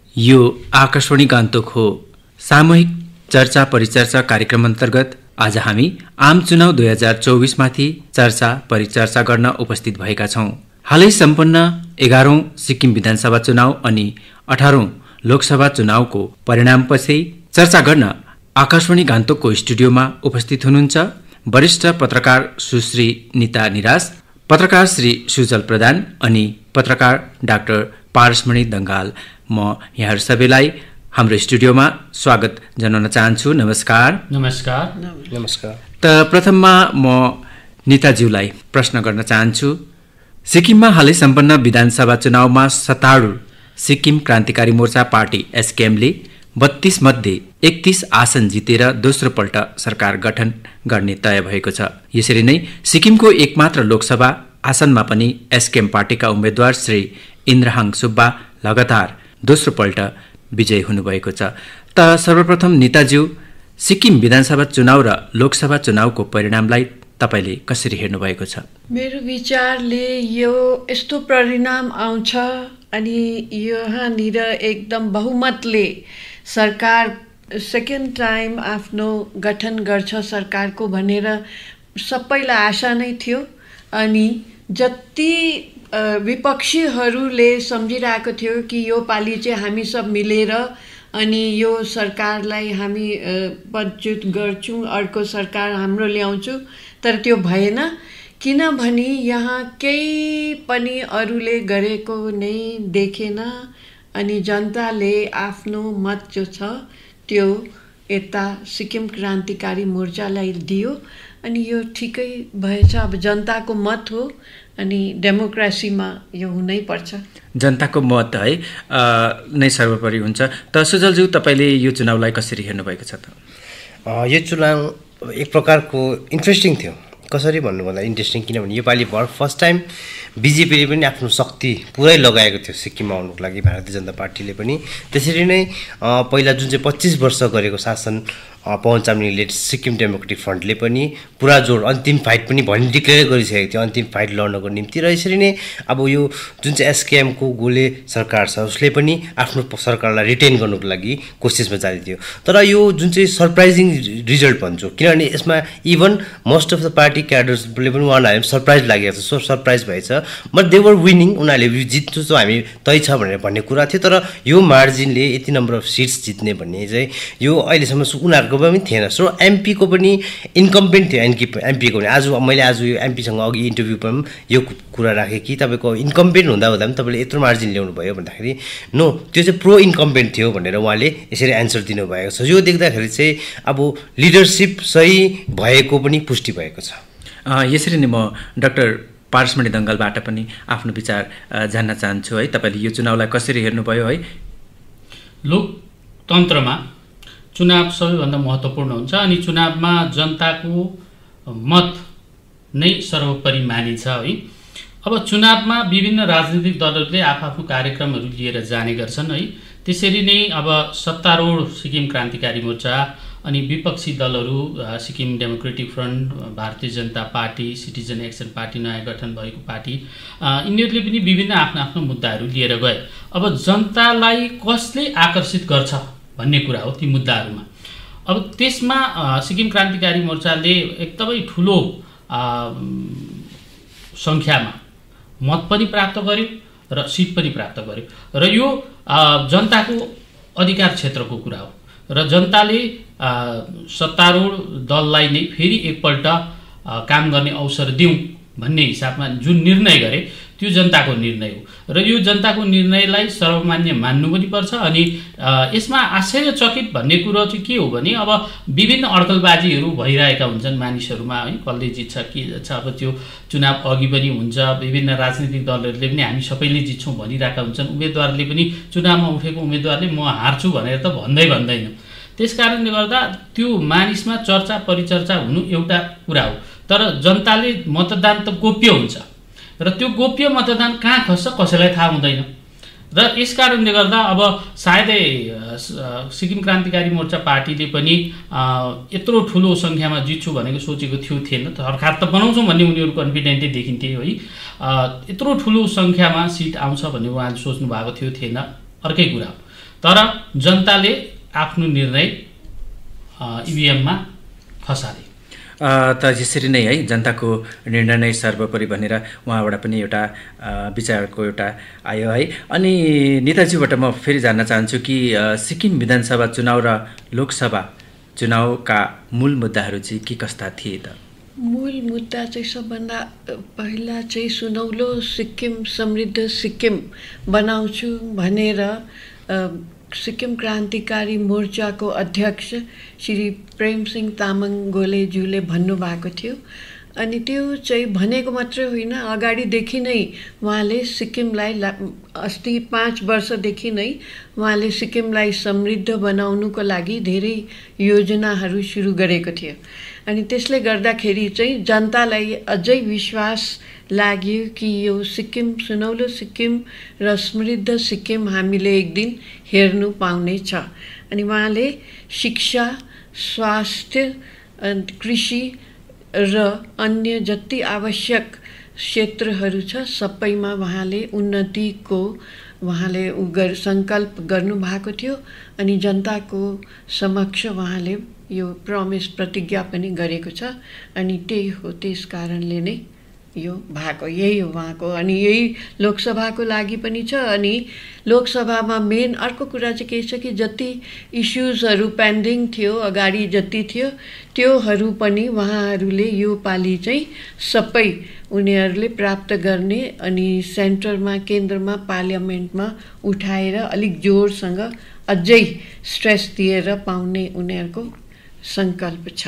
यो आकाशवाणी गान्तोक हो। सामूहिक चर्चा परिचर्चा कार्यक्रम अन्तर्गत आज हामी आम चुनाव 2024 माथि चर्चा परिचर्चा गर्न उपस्थित भएका छौं। हालै सम्पन्न 11औं सिक्किम विधानसभा चुनाव अनि 18औं लोकसभा चुनावको परिणामपछि चर्चा गर्न आकाशवाणी गान्तोकको स्टुडियोमा उपस्थित हुनुहुन्छ वरिष्ठ पत्रकार सुश्री निता निराज, पत्रकार श्री सुजल प्रधान अनि पत्रकार डाक्टर पारसमणि दंगाल। म यहाँहरू सबैलाई हाम्रो स्टुडियोमा स्वागत जनाउन चाहन्छु। नमस्कार। नमस्कार। नमस्कार। त प्रथममा म निताज्यूलाई प्रश्न गर्न चाहन्छु। सिक्किममा हालै सम्पन्न विधानसभा चुनावमा सत्तारूढ सिक्किम क्रान्तिकारी मोर्चा पार्टी एसकेएमले 32 मध्ये 31 आसन जितेर दोस्रो पल्ट सरकार गठन गर्ने तय भएको छ। यसरी नै सिक्किमको एकमात्र लोकसभा आसनमा पनि एसकेएम पार्टीका उम्मेद्वार श्री इन्द्रहाङ सुब्बा लगातार दोस्रो पल्ट विजयी हुनुभएको छ। त सर्वप्रथम निताज्यू, सिक्किम विधानसभा चुनाव र लोकसभा चुनावको परिणामलाई तपाईले कसरी हेर्नु भएको छ? मेरो विचारले यो यस्तो परिणाम आउँछ अनि यहाँनिर एकदम बहुमतले सरकार सेकेन्ड टाइम आफ्नो गठन गर्छ सरकारको भनेर सबैलाई आशा नै थियो। अनि जति विपक्षीहरूले सम्झिरहेको थियो कि यो पालि चाहिँ हामी सब मिलेर अनि यो सरकारलाई हामी पदच्युत गर्छौँ, अर्को सरकार हाम्रो ल्याउँछौँ, तर त्यो भएन। किनभने यहाँ केही पनि अरूले गरेको नै देखेन अनि जनताले आफ्नो मत जो छ त्यो यता सिक्किम क्रान्तिकारी मोर्चालाई दियो अनि यो ठिकै भएछ। अब जनताको मत हो अनि डेमोक्रेसीमा यो हुनै पर्छ। जनताको मत है नै सर्वोपरि हुन्छ। त सुजलज्यू, तपाईले यो चुनावलाई कसरी हेर्नु भएको छ त? यो चुनाव एक प्रकारको इन्ट्रेस्टिङ थियो। कसरी भन्नुभन्दा इन्ट्रेस्टिङ किनभने योपालि फर्स्ट टाइम बिजेपीले पनि आफ्नो शक्ति पुरै लगाएको थियो सिक्किममा आउनुको लागि, भारतीय जनता पार्टीले पनि। त्यसरी नै पहिला जुन चाहिँ 25 वर्ष गरेको शासन पवन चामलिङले सिक्किम डेमोक्रेटिक फ्रन्टले पनि पुरा जोड अन्तिम फाइट पनि डिक्लेयर गरिसकेको थियो अन्तिम फाइट लड्नको निम्ति। र यसरी नै अब यो जुन चाहिँ एसकेएमको गोले सरकार छ उसले पनि आफ्नो सरकारलाई रिटेन गर्नुको लागि कोसिसमा जारी थियो। तर यो जुन चाहिँ सरप्राइजिङ रिजल्ट भन्छु, किनभने यसमा even most of the party क्याडर्सले पनि उहाँहरूलाई सरप्राइज लागेको छ, सरप्राइज भएछ। बट दे वर विनिङ, उनीहरूले जित्नु चाहिँ हामी तय छ भन्ने कुरा थियो। तर यो मार्जिनले यति नम्बर अफ सिट्स जित्ने भन्ने चाहिँ यो अहिलेसम्म उनीहरूको पनि थिएन। सो एमपीको पनि इन्कम्पेन्ट थियो। एमपीको पनि आज यो एमपीसँग अघि इन्टरभ्यू पनि यो कुरा राखेँ कि तपाईँको इन्कम्पेन्ट हुँदा पनि तपाईँले यत्रो मार्जिन ल्याउनु भयो भन्दाखेरि नो, त्यो चाहिँ प्रो इन्कम्पेन्ट थियो भनेर उहाँले यसरी एन्सर दिनुभएको छ। यो देख्दाखेरि चाहिँ अब लिडरसिप सही भएको पनि पुष्टि भएको छ। यसरी नै म डाक्टर पारसमणि दंगालबाट पनि आफ्नो विचार जान्न चाहन्छु है। तपाईँले यो चुनावलाई कसरी हेर्नुभयो है? लोकतन्त्रमा चुनाव सबैभन्दा महत्त्वपूर्ण हुन्छ अनि चुनावमा जनताको मत नै सर्वोपरि मानिन्छ है। अब चुनावमा विभिन्न राजनीतिक दलहरूले आफ्नो कार्यक्रमहरू लिएर जाने गर्छन् है। त्यसरी नै अब सत्तारूढ सिक्किम क्रान्तिकारी मोर्चा अनि विपक्षी दलहरू Sikkim democratic front, Bharatiya Janata party, citizen action party, नयाँ गठन भएको पार्टी, यिनीहरूले पनि विभिन्न आफ्नो मुद्दाहरू लिएर गए। अब जनतालाई कसले आकर्षित गर्छ भन्ने कुरा हो ती मुद्दाहरूमा। अब त्यसमा सिक्किम क्रान्तिकारी मोर्चाले एकदमै ठुलो सङ्ख्यामा मत पनि प्राप्त गर्यो र सिट पनि प्राप्त गर्यो र यो जनताको अधिकार क्षेत्रको कुरा हो र जनताले सत्तारूढ दललाई नै फेरि एकपल्ट काम गर्ने अवसर दिउँ भन्ने हिसाबमा जुन निर्णय गरे त्यो जनताको निर्णय हो र यो जनताको निर्णयलाई सर्वमान्य मान्नु पनि पर्छ। अनि यसमा आश्चर्यचकित भन्ने कुरो चाहिँ के हो भने अब विभिन्न अड्कलबाजीहरू भइरहेका हुन्छन् मानिसहरूमा है, कसले जित्छ के छ। अब त्यो चुनाव अघि पनि हुन्छ, विभिन्न राजनीतिक दलहरूले पनि हामी सबैले जित्छौँ भनिरहेका हुन्छन्। उम्मेदवारले पनि चुनावमा उठेको उम्मेदवारले म हार्छु भनेर त भन्दैन। त्यस कारणले गर्दा त्यो मानिसमा चर्चा परिचर्चा हुनु एउटा कुरा हो, तर जनताले मतदान त गोप्य हुन्छ र त्यो गोप्य मतदान कहाँ खस्छ कसैलाई थाहा हुँदैन। र यस कारणले गर्दा अब सायदै सिक्किम क्रान्तिकारी मोर्चा पार्टीले पनि यत्रो ठुलो सङ्ख्यामा जित्छु भनेको सोचेको थिएन। सरकार त बनाउँछौँ भन्ने उनीहरू कन्फिडेन्टै देखिन्थे है। यत्रो ठुलो सङ्ख्यामा सिट आउँछ भन्ने उहाँले सोच्नु भएको थिएन, अर्कै कुरा हो। तर जनताले आफ्नो निर्णय इभिएममा खसाले। त यसरी नै है जनताको निर्णय नै सर्वोपरि भनेर उहाँबाट पनि एउटा विचारको एउटा आयो है। अनि नेताजीबाट म फेरि जान्न चाहन्छु कि सिक्किम विधानसभा चुनाव र लोकसभा चुनावका मूल मुद्दाहरू चाहिँ के कस्ता थिए त? मूल मुद्दा चाहिँ सबभन्दा पहिला चाहिँ सुनौलो सिक्किम समृद्ध सिक्किम बनाउँछु भनेर सिक्किम क्रान्तिकारी मोर्चाको अध्यक्ष श्री प्रेमसिंह तामाङ गोलेज्यूले भन्नुभएको थियो। अनि त्यो चाहिँ भनेको मात्रै होइन, अगाडिदेखि नै उहाँले सिक्किमलाई अस्ति 5 वर्षदेखि नै उहाँले सिक्किमलाई समृद्ध बनाउनुको लागि धेरै योजनाहरू सुरु गरेको थियो। अनि त्यसले गर्दाखेरि चाहिँ जनतालाई अझै विश्वास लाग्यो कि यो सिक्किम सुनौलो सिक्किम र समृद्ध सिक्किम हामीले एक दिन हेर्नु पाउने छ। अनि उहाँले शिक्षा, स्वास्थ्य, कृषि र अन्य जति आवश्यक क्षेत्रहरू छ सबैमा उहाँले उन्नतिको सङ्कल्प गर्नुभएको थियो। अनि जनताको समक्ष उहाँले यो प्रमिस प्रतिज्ञा पनि गरेको छ। अनि त्यही हो, त्यस कारणले नै यो भएको यही हो उहाँको। अनि यही लोकसभाको लागि पनि छ। अनि लोकसभामा मेन अर्को कुरा चाहिँ के छ कि जति इस्युजहरू पेन्डिङ थियो अगाडि जति थियो त्योहरू पनि उहाँहरूले यो पालि चाहिँ सबै उनीहरूले प्राप्त गर्ने अनि सेन्टरमा केन्द्रमा पार्लियामेन्टमा उठाएर अलिक जोडसँग अझै स्ट्रेस दिएर पाउने उनीहरूको सङ्कल्प छ।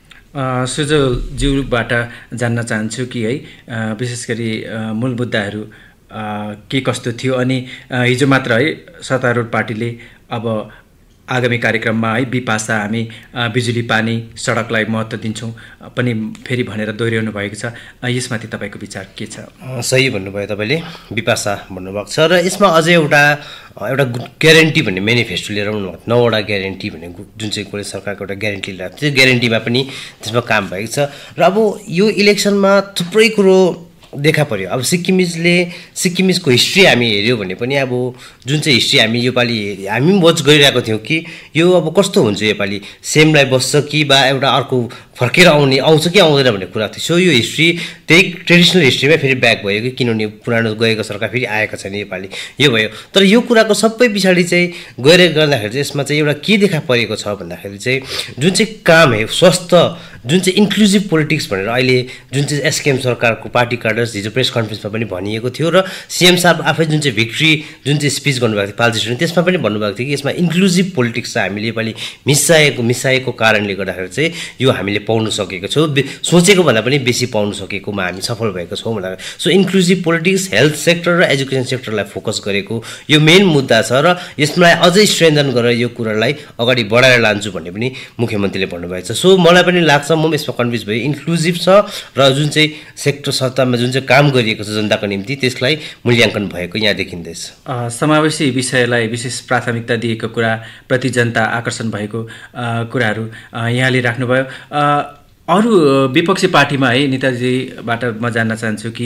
सुजलज्यूबाट जान्न चाहन्छु कि है विशेष गरी मूल मुद्दाहरू के कस्तो थियो। अनि हिजो मात्र है सत्तारूढ पार्टीले अब आगामी कार्यक्रममा है बिपासा हामी बिजुली पानी सडकलाई महत्त्व दिन्छौँ पनि फेरि भनेर दोहोऱ्याउनु भएको छ। यसमाथि तपाईँको विचार के छ? सही भन्नुभयो तपाईँले, बिपासा भन्नुभएको छ र यसमा अझै एउटा ग्यारेन्टी भन्ने मेनिफेस्टो लिएर आउनुभएको 9वटा ग्यारेन्टी भन्ने जुन चाहिँ गोले सरकारको एउटा ग्यारेन्टी ल्याएको थियो। ग्यारेन्टीमा पनि त्यसमा काम भएको छ। र अब यो इलेक्सनमा थुप्रै कुरो देखा पर्यो। अब सिक्किमिजको हिस्ट्री हामी हेऱ्यौँ भने पनि अब जुन चाहिँ हिस्ट्री हामी योपालि हामी वाच गरिरहेको थियौँ कि यो अब कस्तो हुन्छ योपालि, सेमलाई बस्छ कि बा एउटा अर्को फर्केर आउँछ कि आउँदैन भन्ने कुरा थियो। सो यो हिस्ट्री त्यही ट्रेडिसनल हिस्ट्रीमै फेरि ब्याक भयो कि किनभने पुरानो गएको सरकार फेरि आएको छैन योपालि, यो भयो। तर यो कुराको सबै पछाडि चाहिँ गएर गर्दाखेरि चाहिँ यसमा चाहिँ एउटा के देखा परेको छ भन्दाखेरि चाहिँ जुन चाहिँ काम है स्वस्थ जुन चाहिँ इन्क्लुजिभ पोलिटिक्स भनेर अहिले जुन चाहिँ एसकेएम सरकारको पार्टी कार्डर्स हिजो प्रेस कन्फरेन्समा पनि भनिएको थियो र सीएम साहब आफै जुन चाहिँ भिक्ट्री जुन चाहिँ स्पिच गर्नुभएको थियो पाल्जीले त्यसमा पनि भन्नुभएको थियो कि यसमा इन्क्लुजिभ पोलिटिक्स चाहिँ हामीले योपालि मिसाएको कारणले गर्दाखेरि चाहिँ यो हामीले पाउन सकेको छौँ, सोचेको भन्दा पनि बेसी पाउन सकेकोमा हामी सफल भएको छौँ भन्दा। So inclusive politics, health sector र एजुकेसन सेक्टरलाई फोकस गरेको यो मेन मुद्दा छ र यसलाई अझै स्ट्रेन्थन गरेर यो कुरालाई अगाडि बढाएर लान्छु भन्ने पनि मुख्यमन्त्रीले भन्नुभएको छ। सो मलाई पनि लाग्छ, म यसमा कन्भिन्स भएँ, इन्क्लुजिभ छ र जुन चाहिँ सेक्टर सत्तामा जुन चाहिँ काम गरिएको छ जनताको निम्ति त्यसलाई मूल्याङ्कन भएको यहाँ देखिँदैछ। समावेशी विषयलाई विशेष प्राथमिकता दिएको कुरा प्रति जनता आकर्षण भएको कुराहरू यहाँले राख्नुभयो। अरू विपक्षी पार्टीमा है नेताजीबाट म जान्न चाहन्छु कि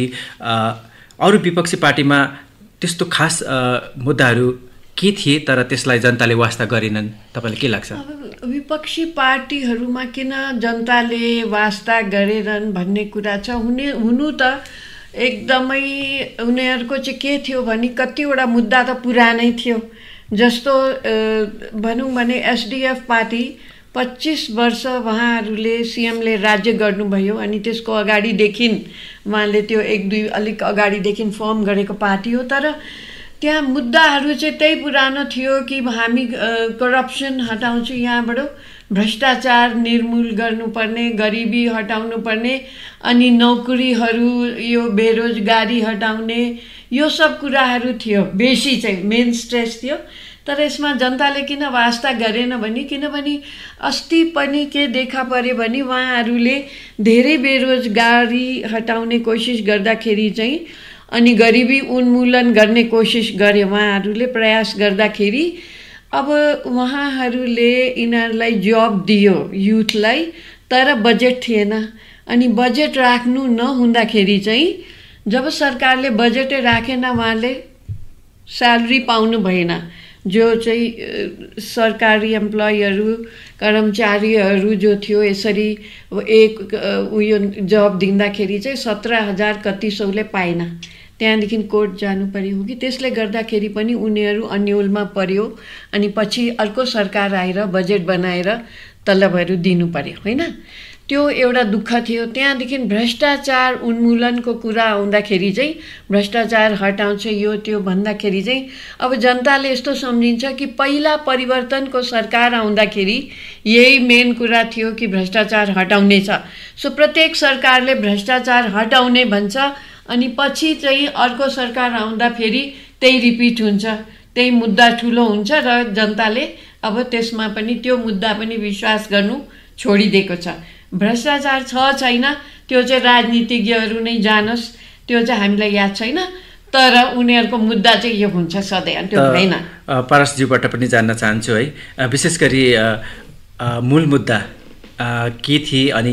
अरू विपक्षी पार्टीमा त्यस्तो खास मुद्दाहरू के थिए तर त्यसलाई जनताले वास्ता गरेनन्, तपाईँलाई के लाग्छ? विपक्षी पार्टीहरूमा किन जनताले वास्ता गरेनन् भन्ने कुरा छ। हुनु त एकदमै उनीहरूको चाहिँ के थियो भने कतिवटा मुद्दा त पुरानै थियो। जस्तो भनौँ भने एसडिएफ पार्टी 25 वर्ष उहाँहरूले सिएमले राज्य गर्नुभयो अनि त्यसको अगाडिदेखि उहाँले त्यो 1-2 अलिक अगाडिदेखि फर्म गरेको पार्टी हो। तर त्यहाँ मुद्दाहरू चाहिँ त्यही पुरानो थियो कि हामी करप्सन हटाउँछु, यहाँबाट भ्रष्टाचार निर्मूल गर्नुपर्ने, गरिबी हटाउनु पर्ने, अनि नौकरीहरू यो बेरोजगारी हटाउने, यो सब कुराहरू थियो। बेसी चाहिँ मेन स्ट्रेस थियो। तर यसमा जनताले किन वास्ता गरेन भने किनभने अस्ति पनि के देखा पर्यो भने उहाँहरूले धेरै बेरोजगारी हटाउने कोसिस गर्दाखेरि चाहिँ अनि गरिबी उन्मूलन गर्ने कोसिस गरे उहाँहरूले प्रयास गर्दाखेरि अब उहाँहरूले यिनीहरूलाई जब दियो युथलाई, तर बजेट थिएन। अनि बजेट राख्नु नहुँदाखेरि चाहिँ जब सरकारले बजेटै राखेन उहाँले स्यालेरी पाउनु भएन। जो चाहिँ सरकारी एम्प्लोयीहरू कर्मचारीहरू जो थियो यसरी एक उयो जब दिँदाखेरि चाहिँ 17,000 कति सौले पाएन, त्यहाँदेखि कोर्ट जानु पर्यो कि त्यसले गर्दाखेरि पनि उनीहरू अन्यलमा पर्यो अनि पछि अर्को सरकार आएर बजेट बनाएर तलबहरू दिनु पर्यो हैन। त्यो एउटा दुःख थियो। त्यहाँदेखि भ्रष्टाचार उन्मूलनको कुरा आउँदाखेरि चाहिँ भ्रष्टाचार हटाउँछ यो त्यो भन्दाखेरि चाहिँ अब जनताले यस्तो सम्झिन्छ कि पहिला परिवर्तनको सरकार आउँदाखेरि यही मेन कुरा थियो कि भ्रष्टाचार हटाउने छ। सो प्रत्येक सरकारले भ्रष्टाचार हटाउने भन्छ अनि पछि चाहिँ अर्को सरकार आउँदा फेरि त्यही रिपिट हुन्छ, त्यही मुद्दा ठुलो हुन्छ र जनताले अब त्यसमा पनि त्यो मुद्दा पनि विश्वास गर्नु छोडिदिएको छ। भ्रष्टाचार छ छैन त्यो चाहिँ राजनीतिज्ञहरू नै जानोस्, त्यो चाहिँ हामीलाई याद छैन, तर उनीहरूको मुद्दा चाहिँ यो हुन्छ सधैँ, त्यो होइन। पारसज्यूबाट पनि जान्न चाहन्छु है, विशेष गरी मूल मुद्दा के थिए अनि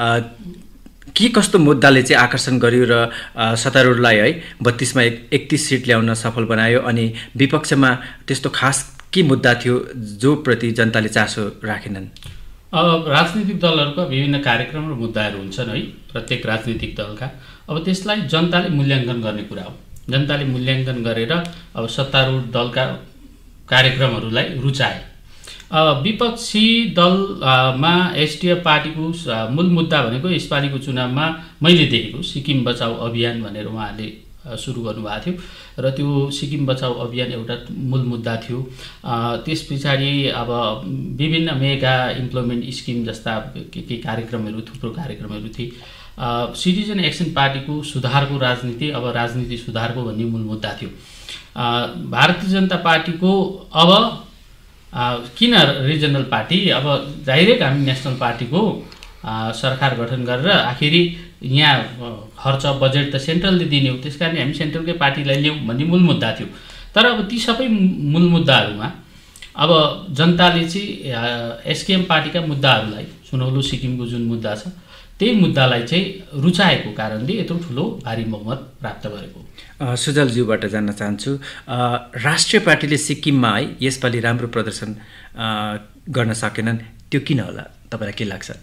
के कस्तो मुद्दाले चाहिँ आकर्षण गर्यो र सत्तारूढलाई है 32 मा 31 सिट ल्याउन सफल बनायो अनि विपक्षमा त्यस्तो खास के मुद्दा थियो जो प्रति जनताले चासो राखेनन्? राजनीतिक दलहरूका विभिन्न कार्यक्रम र मुद्दाहरू हुन्छन् है, प्रत्येक राजनीतिक दलका। अब त्यसलाई जनताले मूल्याङ्कन गर्ने कुरा हो। जनताले मूल्याङ्कन गरेर अब सत्तारूढ दलका कार्यक्रमहरूलाई रुचाए। विपक्षी दलमा एसडिएफ पार्टीको मूल मुद्दा भनेको यसपालिको चुनावमा मैले देखेको सिक्किम बचाऊ अभियान भनेर उहाँले सुरु गर्नुभएको थियो र त्यो सिक्किम बचाऊ अभियान एउटा मूल मुद्दा थियो। त्यस पछाडि अब विभिन्न मेगा इम्प्लोइमेन्ट स्किम जस्ता के कार्यक्रमहरू, थुप्रो कार्यक्रमहरू थिए। सिटिजन एक्सन पार्टीको सुधारको राजनीति, अब राजनीति सुधारको भन्ने मूल मुद्दा थियो। भारतीय जनता पार्टीको अब किन रिजनल पार्टी, अब डाइरेक्ट हामी नेसनल पार्टीको सरकार गठन गरेर आखिरी यहाँ खर्च बजेट त सेन्ट्रलले दिने हो, त्यस कारण हामी सेन्ट्रलकै पार्टीलाई ल्याउँ भन्ने मूल मुद्दा थियो। तर अब ती सबै मूल मुद्दाहरूमा अब जनताले चाहिँ एसकेएम पार्टीका मुद्दाहरूलाई, सुनौलो सिक्किमको जुन मुद्दा छ त्यही मुद्दालाई चाहिँ रुचाएको कारणले यत्रो ठुलो भारी बहुमत प्राप्त गरेको। सुजलज्यूबाट जान्न चाहन्छु, राष्ट्रिय पार्टीले सिक्किममा है यसपालि राम्रो प्रदर्शन गर्न सकेनन्, त्यो किन होला तपाईँलाई के लाग्छ?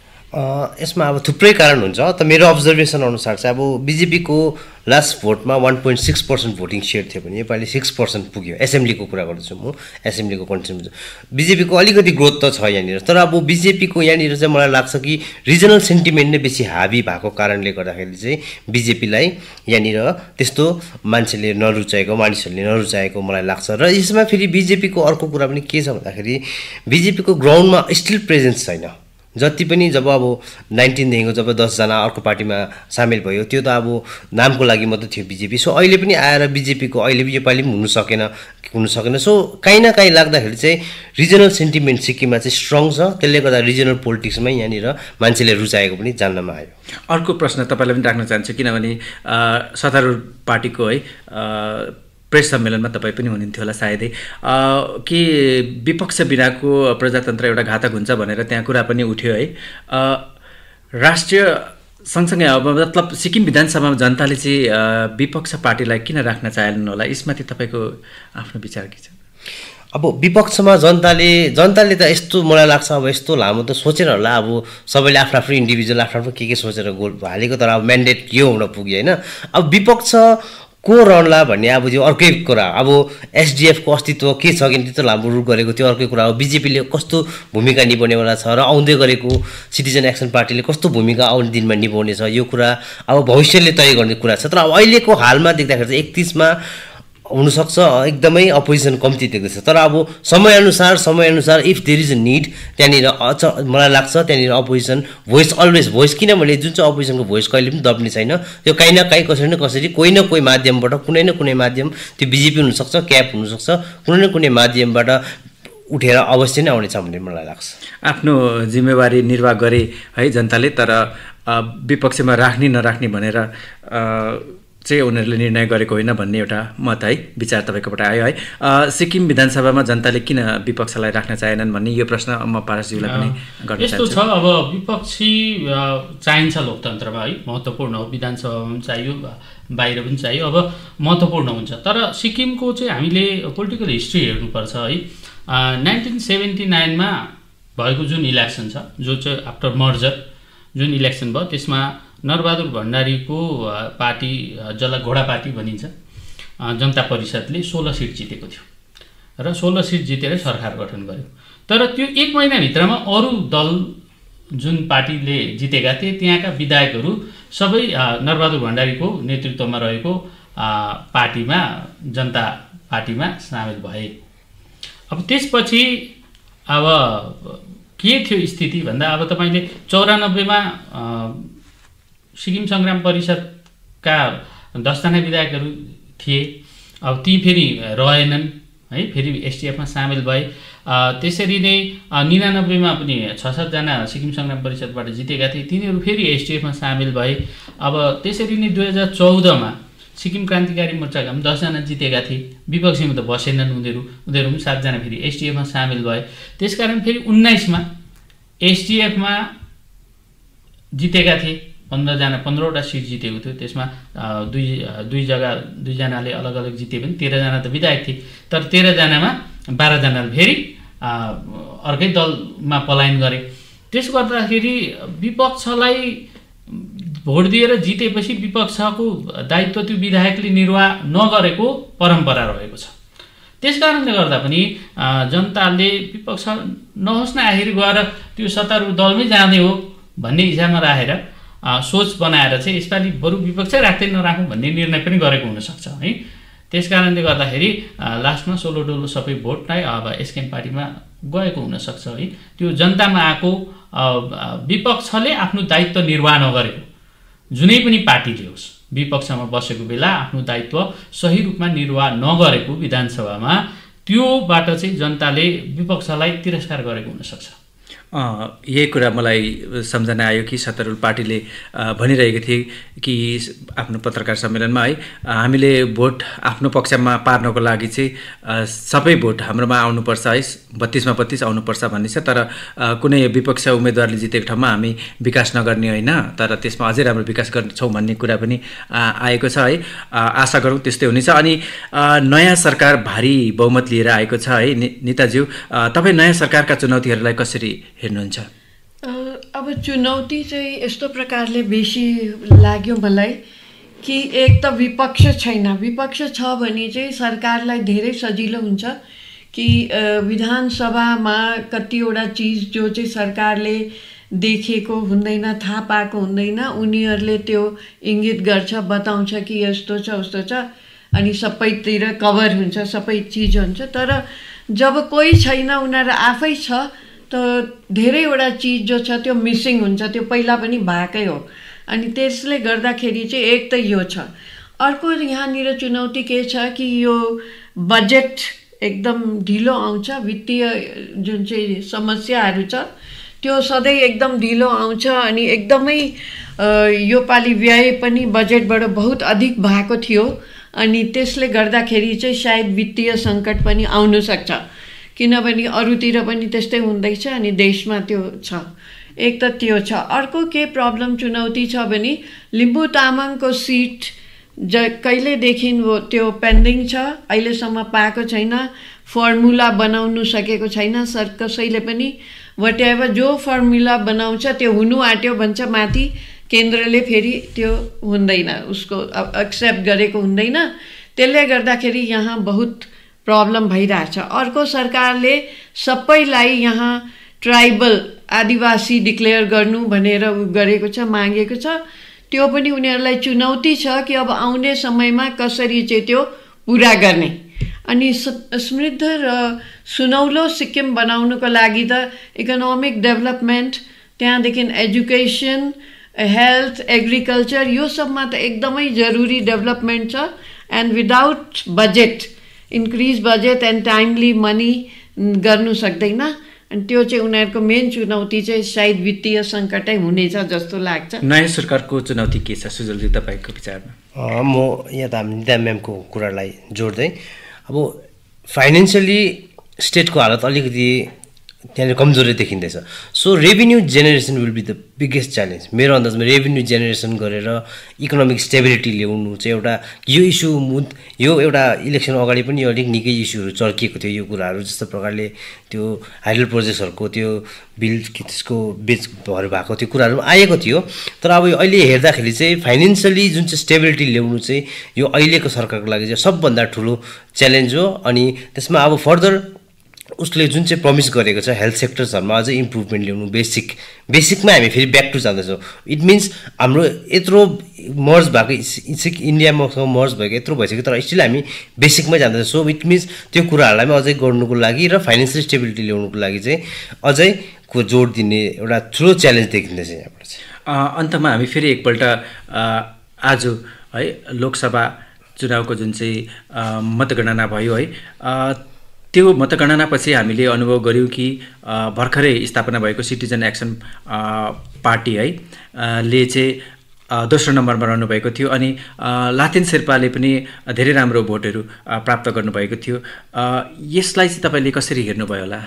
यसमा अब थुप्रै कारण हुन्छ। त मेरो अब्जर्भेसन अनुसार चाहिँ अब बिजेपीको लास्ट भोटमा 1.6% भोटिङ सेयर थियो भने योपालि 6% पुग्यो। एसेम्ब्लीको कुरा गर्दैछु म, एसेम्ब्लीको कन्ट्रिब्युसन बिजेपीको अलिकति ग्रोथ त छ यहाँनिर, तर अब बिजेपीको यहाँनिर चाहिँ मलाई लाग्छ कि रिजनल सेन्टिमेन्ट नै बेसी हाबी भएको कारणले गर्दाखेरि चाहिँ बिजेपीलाई यहाँनिर त्यस्तो मान्छेले नरुचाएको, मानिसहरूले नरुचाएको मलाई लाग्छ। र यसमा फेरि बिजेपीको अर्को कुरा पनि के छ भन्दाखेरि बिजेपीको ग्राउन्डमा स्टिल प्रेजेन्स छैन। जति पनि जब अब 19 देखिको जब 10 जना अर्को पार्टीमा सामेल भयो त्यो त अब नामको लागि मात्रै थियो बिजेपी। सो अहिले पनि आएर बिजेपीको अहिले योपालि पनि हुन सकेन। सो काहीँ न काहीँ लाग्दाखेरि चाहिँ रिजनल सेन्टिमेन्ट सिक्किममा चाहिँ स्ट्रङ छ, त्यसले गर्दा रिजनल पोलिटिक्समै यहाँनिर मान्छेले रुचाएको पनि जान्नमा आयो। अर्को प्रश्न तपाईँलाई पनि राख्न चाहन्छु, किनभने सत्तारूढ पार्टीको है प्रेस सम्मेलनमा तपाईँ पनि हुनुहुन्थ्यो होला सायदै, कि विपक्ष बिनाको प्रजातन्त्र एउटा घातक हुन्छ भनेर त्यहाँ कुरा पनि उठ्यो है। राष्ट्रिय सँगसँगै अब मतलब सिक्किम विधानसभामा जनताले चाहिँ विपक्ष पार्टीलाई किन राख्न चाहेनन् होला, यसमाथि तपाईँको आफ्नो विचार के छ? अब विपक्षमा जनताले त यस्तो मलाई लाग्छ अब यस्तो लामो त सोचेर होला, अब सबैले आफ्नो आफ्नो इन्डिभिजुअल आफ्नो के सोचेर गोल हालेको, तर अब म्यान्डेट यो हुन पुग्यो होइन। अब विपक्ष को रहला भन्ने अब त्यो अर्कै कुरा। अब एसडिएफको अस्तित्व के छ कि त्यस्तो लामो रुख गरेको त्यो अर्कै कुरा हो। बिजेपीले कस्तो भूमिका निभाउनेवाला छ र आउँदै गरेको सिटिजन एक्सन पार्टीले कस्तो भूमिका आउने दिनमा निभाउने छ यो कुरा अब भविष्यले तय गर्ने कुरा छ। तर अब अहिलेको हालमा देख्दाखेरि चाहिँ 31 मा हुनसक्छ एकदमै अपोजिसन कम्ती देख्दैछ, तर अब समयअनुसार if there is a need त्यहाँनिर मलाई लाग्छ त्यहाँनिर अपोजिसन भोइस किनभने जुन चाहिँ अपोजिसनको भोइस कहिले पनि दब्ने छैन, त्यो काहीँ न काहीँ कसरी न कसरी कोही न कोही माध्यमबाट कुनै न कुनै माध्यम, त्यो बिजेपी हुनसक्छ, क्याप हुनसक्छ, कुनै न कुनै माध्यमबाट उठेर अवश्य नै आउनेछ भन्ने मलाई लाग्छ। आफ्नो जिम्मेवारी निर्वाह गरे है जनताले, तर विपक्षमा राख्ने नराख्ने भनेर चाहिँ उनीहरूले निर्णय गरेको होइन भन्ने एउटा मत है, विचार तपाईँकोबाट आयो है। सिक्किम विधानसभामा जनताले किन विपक्षलाई राख्न चाहेनन् भन्ने यो प्रश्न म पारसज्यूलाई पनि गर्न चाहन्छु। यस्तो छ, अब विपक्षी चाहिन्छ लोकतन्त्रमा है, महत्त्वपूर्ण हो, विधानसभामा पनि चाहियो, बाहिर पनि चाहियो, अब महत्त्वपूर्ण हुन्छ। तर सिक्किमको चाहिँ हामीले पोलिटिकल हिस्ट्री हेर्नुपर्छ है। 1979मा भएको जुन इलेक्सन छ, जो चाहिँ आफ्टर मर्जर जुन इलेक्सन भयो, त्यसमा नरबहादुर भण्डारीको पार्टी, जसलाई घोडा पार्टी भनिन्छ, जनता परिषदले 16 सिट जितेको थियो र 16 सिट जितेर सरकार गठन गर्यो। तर त्यो 1 महिनाभित्रमा अरू दल जुन पार्टीले जितेका थिए त्यहाँका विधायकहरू सबै नरबहादुर भण्डारीको नेतृत्वमा रहेको पार्टीमा, जनता पार्टीमा सामेल भए। अब त्यसपछि अब के थियो स्थिति भन्दा, अब तपाईँले 94मा सिक्किम सङ्ग्राम परिषदका 10 जना विधायकहरू थिए, अब ती फेरि रहेनन् है, फेरि एसडिएफमा सामेल भए। त्यसरी नै 99मा पनि 6-7 जना सिक्किम सङ्ग्राम परिषदबाट जितेका थिए, तिनीहरू फेरि एसडिएफमा सामेल भए। अब त्यसरी नै 2014मा सिक्किम क्रान्तिकारी मोर्चाका पनि 10 जना जितेका थिए, विपक्षीमा त बसेनन् उनीहरू पनि 7 जना फेरि एसडिएफमा सामेल भए। त्यसकारण फेरि 19मा एसडिएफमा जितेका थिए 15वटा सिट जितेको थियो। त्यसमा दुई जनाले अलग अलग जिते पनि 13 जना त विधायक थिए। तर 13 जनामा 12 जनाले फेरि अर्कै दलमा पलायन गरे। त्यसो गर्दाखेरि विपक्षलाई भोट दिएर जितेपछि विपक्षको दायित्व त्यो विधायकले निर्वाह नगरेको परम्परा रहेको छ। त्यसकारणले गर्दा पनि जनताले विपक्ष नहोस् न, आखिर गएर त्यो सत्तारूढ दलमै जाने हो भन्ने हिसाबमा राखेर सोच बनाएर चाहिँ यसपालि बरु विपक्षै राख्दै नराखौँ भन्ने निर्णय पनि गरेको हुनसक्छ है। त्यसकारणले गर्दाखेरि लास्टमा 16 डोलो सबै भोट नै अब एसकेएम पार्टीमा गएको हुनसक्छ है। त्यो जनतामा आएको विपक्षले आफ्नो दायित्व निर्वाह नगरेको, जुनै पनि पार्टीले होस्, विपक्षमा बसेको बेला आफ्नो दायित्व सही रूपमा निर्वाह नगरेको विधानसभामा, त्योबाट चाहिँ जनताले विपक्षलाई तिरस्कार गरेको हुनसक्छ। यही कुरा मलाई सम्झना आयो कि सत्तारूढ पार्टीले भनिरहेको थिए कि आफ्नो पत्रकार सम्मेलनमा है, हामीले भोट आफ्नो पक्षमा पार्नको लागि चाहिँ सबै भोट हाम्रोमा आउनुपर्छ है, 32मा 32 आउनुपर्छ भन्ने छ। तर कुनै विपक्ष उम्मेदवारले जितेको ठाउँमा हामी विकास नगर्ने होइन, तर त्यसमा अझै राम्रो विकास गर्छौँ भन्ने कुरा पनि आएको छ है। आशा गरौँ त्यस्तै हुनेछ। अनि नयाँ सरकार भारी बहुमत लिएर आएको छ है। नेताज्यू, तपाईँ नयाँ सरकारका चुनौतीहरूलाई कसरी हेर्नुहुन्छ? अब चुनौती चाहिँ यस्तो प्रकारले बेसी लाग्यो मलाई कि एक त विपक्ष छैन। विपक्ष छ भने चाहिँ सरकारलाई धेरै सजिलो हुन्छ कि विधानसभामा कतिवटा चिज जो चाहिँ सरकारले देखेको हुँदैन, थाहा पाएको हुँदैन, उनीहरूले त्यो इङ्गित गर्छ, बताउँछ कि यस्तो छ उस्तो छ, अनि सबैतिर कभर हुन्छ, सबै चिज हुन्छ। तर जब कोही छैन, उनीहरू आफै छ, त धेरैवटा चिज जो छ त्यो मिसिङ हुन्छ, त्यो पहिला पनि भएकै हो। अनि त्यसले गर्दाखेरि चाहिँ एक त यो छ। अर्को यहाँनिर चुनौती के छ कि यो बजेट एकदम ढिलो आउँछ। वित्तीय जुन चाहिँ समस्याहरू छ त्यो सधैँ एकदम ढिलो आउँछ। अनि एकदमै यो पालि व्यय पनि बजेटबाट बहुत अधिक भएको थियो, अनि त्यसले गर्दाखेरि चाहिँ सायद वित्तीय सङ्कट पनि आउन सक्छ, किनभने अरूतिर पनि त्यस्तै हुँदैछ अनि देशमा त्यो छ। एक त त्यो छ। अर्को के प्रब्लम चुनौती छ भने लिम्बू तामाङको सिट कहिलेदेखि त्यो पेन्डिङ छ, अहिलेसम्म पाएको छैन, फर्मुला बनाउनु सकेको छैन कसैले पनि। वटेभर जो फर्मुला बनाउँछ त्यो हुनु आँट्यो भन्छ माथि, केन्द्रले फेरि त्यो हुँदैन, उसको एक्सेप्ट गरेको हुँदैन। त्यसले गर्दाखेरि यहाँ बहुत प्रब्लम भइरहेछ। अर्को सरकारले सबैलाई यहाँ ट्राइबल आदिवासी डिक्लेयर गर्नु भनेर गरेको छ, मागेको छ। त्यो पनि उनीहरूलाई चुनौती छ कि अब आउने समयमा कसरी चाहिँ त्यो पुरा गर्ने। अनि समृद्ध र सुनौलो सिक्किम बनाउनुको लागि त इकोनोमिक डेभलपमेन्ट, त्यहाँदेखि एजुकेसन, हेल्थ, एग्रिकल्चर, यो सबमा त एकदमै जरुरी डेभलपमेन्ट छ। And without budget, increase budget and timely money गर्नु सक्दैन। अनि त्यो चाहिँ उनीहरूको मेन चुनौती चाहिँ सायद वित्तीय सङ्कटै हुनेछ जस्तो लाग्छ। नयाँ सरकारको चुनौती के छ सुजलजी तपाईँको विचारमा? म यहाँ त हामी निता म्यामको कुरालाई जोड्दै अब फाइनेन्सियली स्टेटको हालत अलिकति त्यहाँनिर कमजोरी देखिँदैछ। So revenue generation will be the biggest challenge मेरो अन्दाजमा। रेभिन्यू जेनेरेसन गरेर इकोनोमिक स्टेबिलिटी ल्याउनु चाहिँ एउटा यो इस्यु यो एउटा इलेक्सन अगाडि पनि अलिक निकै इस्युहरू चर्किएको थियो। यो कुराहरू जस्तो प्रकारले त्यो हाइडल प्रोजेक्ट्सहरूको त्यो बिल त्यसको बेचहरू भएको त्यो कुराहरू आएको थियो। तर अब अहिले हेर्दाखेरि चाहिँ फाइनेन्सियली जुन चाहिँ स्टेबिलिटी ल्याउनु चाहिँ यो अहिलेको सरकारको लागि चाहिँ सबभन्दा ठुलो च्यालेन्ज हो। अनि त्यसमा अब फर्दर उसले जुन चाहिँ प्रमिस गरेको छ हेल्थ सेक्टर्सहरूमा अझै इम्प्रुभमेन्ट ल्याउनु, बेसिकमा हामी फेरि ब्याक टु जाँदैछौँ। इट मिन्स हाम्रो यत्रो मर्ज भएको इन्डियामा मर्ज भएको यत्रो भइसक्यो तर स्टिल हामी बेसिकमै जाँदैछौँ। सो इट मिन्स त्यो कुराहरूलाई पनि अझै गर्नुको लागि र फाइनेन्सियल स्टेबिलिटी ल्याउनुको लागि चाहिँ अझै जोड दिने एउटा ठुलो च्यालेन्ज देखिँदैछ यहाँबाट चाहिँ। अन्तमा हामी फेरि एकपल्ट आज है लोकसभा चुनावको जुन चाहिँ मतगणना भयो है, त्यो मतगणनापछि हामीले अनुभव गऱ्यौँ कि भर्खरै स्थापना भएको सिटिजन एक्सन पार्टी है ले चाहिँ दोस्रो नम्बरमा रहनुभएको थियो। अनि लातेन शेर्पाले पनि धेरै राम्रो भोटहरू प्राप्त गर्नुभएको थियो। यसलाई चाहिँ तपाईँले कसरी हेर्नुभयो होला?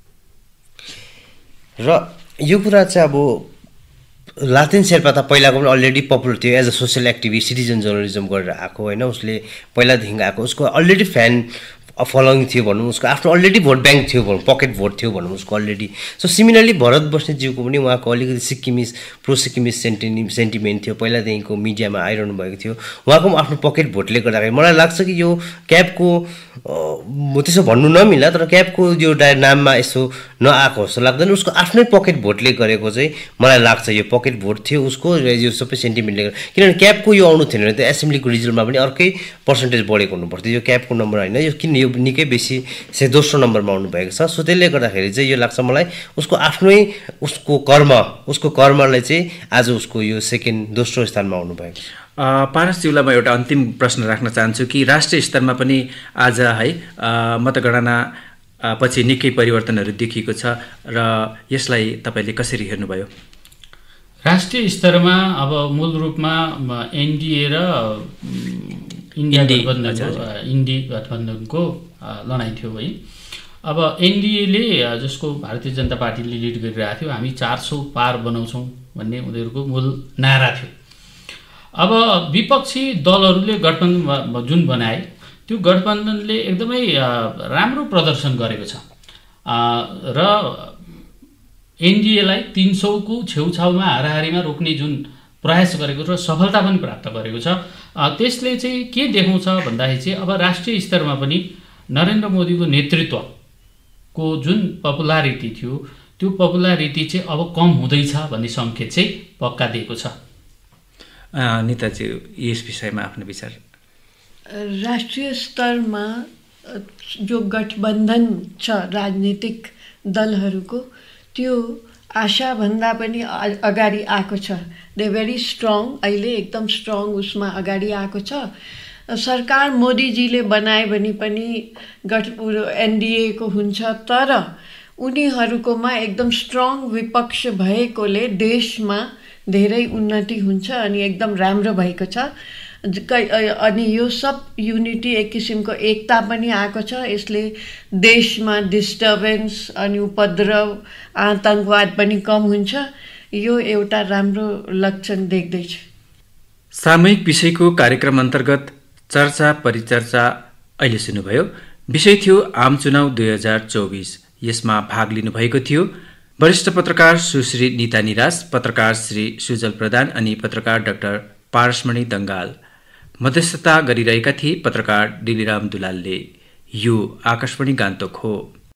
र यो कुरा चाहिँ अब लातेन शेर्पा त पहिलाको पनि अलरेडी पपुलर थियो as a social activist, citizen journalism गरेर आएको होइन। उसले पहिलादेखि आएको, उसको अलरेडी फ्यान फलोइङ थियो भनौँ, उसको आफ्नो अलरेडी भोट ब्याङ्क थियो भनौँ, पकेट भोट थियो भनौँ उसको अलरेडी। सो सिमिलरली भरत बस्नेतज्यूको पनि उहाँको अलिकति सिक्किमिस प्रो सिक्किमिस सेन्टिमेन्ट थियो, पहिलादेखिको मिडियामा आइरहनु भएको थियो। उहाँको पनि आफ्नो पकेट भोटले गर्दाखेरि मलाई लाग्छ कि यो क्याबको म त्यसो भन्नु नमिला तर क्याबको यो नाममा यसो नआएको जस्तो लाग्दैन। उसको आफ्नै पकेट भोटले गरेको चाहिँ मलाई लाग्छ यो पकेट भोट थियो उसको, यो सबै सेन्टिमेन्टले गर्दा। किनभने क्याबको यो आउनु थिएन भने त एसेम्ब्लीको रिजल्टमा पनि अर्कै पर्सेन्टेज बढेको हुनुपर्थ्यो। यो क्याबको नम्बर होइन, यो किन यो निकै बेसी चाहिँ दोस्रो नम्बरमा आउनुभएको छ। सो त्यसले गर्दाखेरि चाहिँ यो लाग्छ मलाई उसको आफ्नै उसको कर्मलाई चाहिँ आज उसको यो दोस्रो स्थानमा आउनुभएको छ। पारसज्यूलाई म एउटा अन्तिम प्रश्न राख्न चाहन्छु कि राष्ट्रिय स्तरमा पनि आज है मतगणना पछि निकै परिवर्तनहरू देखिएको छ र यसलाई तपाईँले कसरी हेर्नुभयो? राष्ट्रिय स्तरमा अब मूल रूपमा एनडिए र इन्डी गठबन्धनको लडाइँ थियो है। अब एनडिएले जसको भारतीय जनता पार्टीले लिड गरिरहेको थियो, हामी 400 पार बनाउँछौँ भन्ने उनीहरूको मूल नारा थियो। अब विपक्षी दलहरूले गठबन्धन जुन बनाए त्यो गठबन्धनले एकदमै राम्रो प्रदर्शन गरेको छ र एनडिएलाई 300 को छेउछाउमा हाराहारीमा रोक्ने जुन प्रयास गरेको र सफलता पनि प्राप्त गरेको छ। त्यसले चाहिँ के देखाउँछ भन्दाखेरि चाहिँ अब राष्ट्रिय स्तरमा पनि नरेन्द्र मोदीको नेतृत्वको जुन पपुलारिटी थियो त्यो पपुलारिटी चाहिँ अब कम हुँदैछ भन्ने सङ्केत चाहिँ पक्का दिएको छ। नेताजी यस विषयमा आफ्नो विचार? राष्ट्रिय स्तरमा जो गठबन्धन छ राजनीतिक दलहरूको त्यो आशाभन्दा पनि अगाडि आएको छ। दे भेरी स्ट्रङ, अहिले एकदम स्ट्रङ उसमा अगाडि आएको छ। सरकार मोदीजीले बनाए भने पनि एनडिएको हुन्छ तर उनीहरूकोमा एकदम स्ट्रङ विपक्ष भएकोले देशमा धेरै उन्नति हुन्छ अनि एकदम राम्रो भएको छ। अनि यो सब युनिटी एक किसिमको एकता पनि आएको छ। यसले देशमा डिस्टर्बेन्स अनि उपद्रव आतङ्कवाद पनि कम हुन्छ। यो एउटा राम्रो लक्षण देख्दैछु। सामूहिक विषयको कार्यक्रम अन्तर्गत चर्चा परिचर्चा अहिले सुन्नुभयो। विषय थियो आम चुनाव 2024। यसमा भाग लिनुभएको थियो वरिष्ठ पत्रकार सुश्री निता निराज, पत्रकार श्री सुजल प्रधान अनि पत्रकार डाक्टर पारसमणि दङ्गाल। मध्यस्थता गरिरहेका थिए पत्रकार डिलिराम दुलालले। यो आकाशवाणी गान्तोक हो।